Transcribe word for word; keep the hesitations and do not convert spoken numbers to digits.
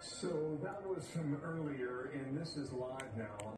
So that was from earlier, and this is live now.